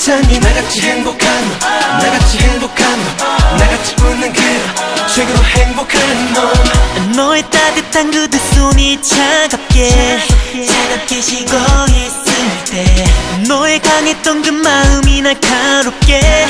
찾니 나같이 행복한 너, 나같이 행복한 너, 나같이 웃는 그런 최고로 행복한 너. 너의 따뜻한 그 두 손이 차갑게 식고 있을 때 너의 강했던 그 마음이 날카롭게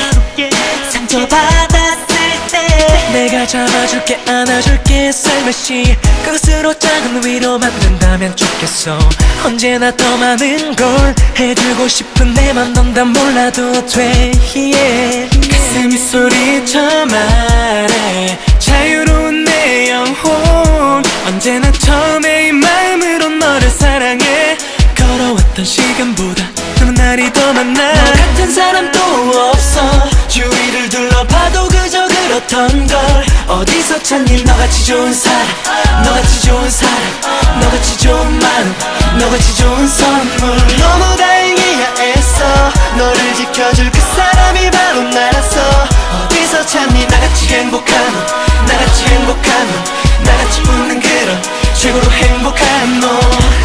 상처받았을 때 내가 잡아줄게 안아줄게 살며시 그것으로 작은 위로만 된다면 좋겠어. 언제나 더 많은 걸 해주고 싶은 내 맘 넌 다 몰라도 돼. 가슴이 소리쳐 말해 자유로운 내 영혼 언제나 처음에 이 마음으로 너를 사랑해. 걸어왔던 시간보다 너는 날이 더 많아. 너 같은 사람도 없어. 주위를 둘러봐도 그저 그렇던 걸. 어디서 찾니 너같이 좋은 사람, 너같이 좋은 사람, 너같이 좋은 마음, 너같이 좋은 선물. 너무 다행이야 애써 너를 지켜줄 그 사람이 바로 나라서. 어디서 찾니 나같이 행복한 너, 나같이 행복한 너, 나같이 웃는 그런 최고로 행복한 너.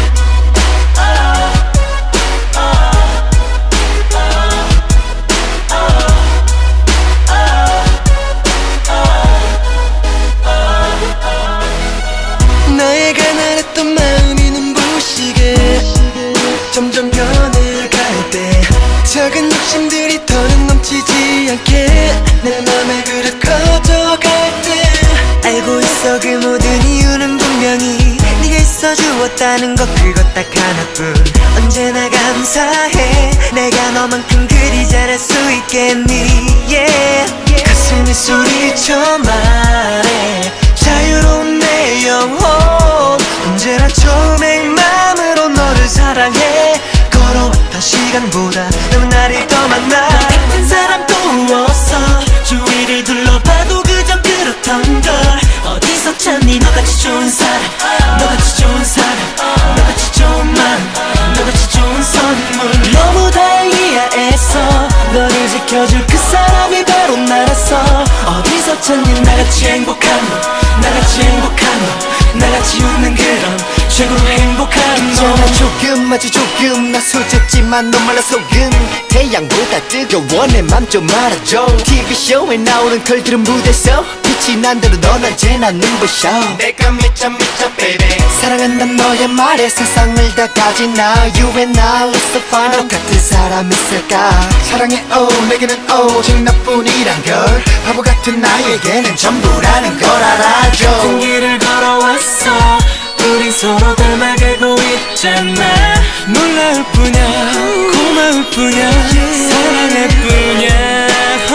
나의 가난했던 마음이 눈부시게 점점 변해갈 때 작은 욕심들이 더는 넘치지 않게 내 맘에 그려 커져갈 때 알고 있어 그 모든 이유는 분명히 네가 있어 주었다는 것 그것 딱 하나뿐. 언제나 감사해 내가 너만큼 그리 잘할 수 있겠니. 가슴이 소리쳐 말해 자유로운 내 영혼 언제나 처음에 이 마음으로 너를 사랑해. 걸어왔던 시간보다 너무 날이 더 많아. 너 같은 사람도 없어. 주위를 둘러봐도 그저 그렇던 걸. 어디서 찾니 너같이 좋은 사람, 너같이 좋은 사람, 너같이 좋은 마음, 너같이 좋은 선물. 너무 다행이야 애써 너를 지켜줄 그 사람이 바로 나라서. 어디서 찾니 나같이 행복한 너, 나같이 행복한 너, 나같이 웃는 그런 최고로 행복한 너. 있잖아 조금 아주 조금 나 솔직지만 너 말라 속은 태양보다 뜨거워 내 맘 좀 알아줘. TV쇼에 나오는 걸들은 무대에서 빛이 난 대로 넌 언제나 눈부셔. 내가 미쳐 미쳐 baby. 사랑한단 너의 말에 세상을 다 가진 나 You and I let's find 너 같은 사람 있을까. 사랑해 내게는 오직 너뿐이란 걸. 바보 같은 나에게는 전부라는 걸 알아줘. 같은 길을 걸어왔어 우리 서로 닮아가고 있잖아. 놀라울 뿐이야 고마울 뿐이야 사랑할 뿐이야.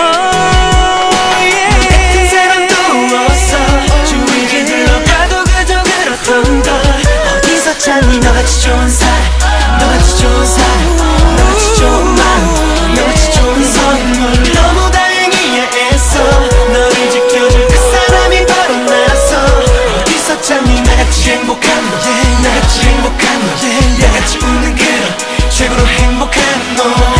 같은 사람도 없어. 주위를 둘러봐도 그저 그렇던 걸. 어디서 찾니 너같이 좋은 사람, 너같이 좋은 사람, 너같이 좋은 마음, 너같이 좋은 선물. 너무 다행이야 애써 너를 지켜줄 그 사람이 바로 나라서. 어디서 찾니 나같이 행복한 너, 나같이 행복한 너, 나같이 웃는 그런 최고로 행복한 너.